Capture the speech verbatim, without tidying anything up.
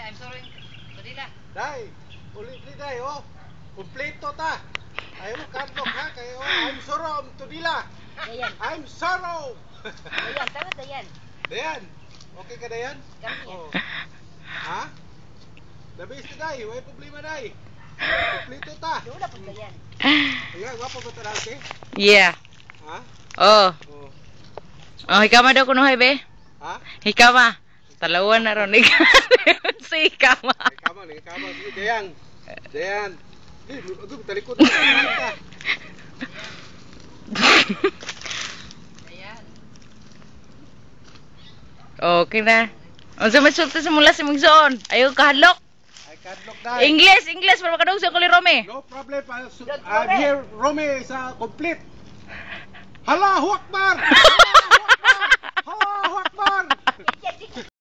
I'm sorry. Badila. Day, ulit ni Day, oh. Kompleto ta. Ayaw mo kadlok ha, kaya oh, I'm sorrow to dila. Dayan. I'm sorrow. Dayan, tama Dayan. Dayan, okay ka Dayan? Kami yan. Oh. Ha? Labis ni Day, may problema Day. Kompleto ta. Wala po Dayan. Ayan, gwapo ba ta dati? Yeah. Ha? Oh. Oh. Oh, hikama daw kuno be. Ha? Hikama. Talawan na ron ikaw. Si hikama. Hikama, hikama. Sige, Dayan. Dayan. Eh, aduh, talikod na ka. Dayan. Okay na. Unsa may sulti sa mula si Mungson? Ayo kahadlok. Ay, kadlok Day. English, English para makadung sa kuli Rome. No problem. I'm here, Rome, sa complete. Allahu Akbar! Allahu Akbar! Allahu Akbar!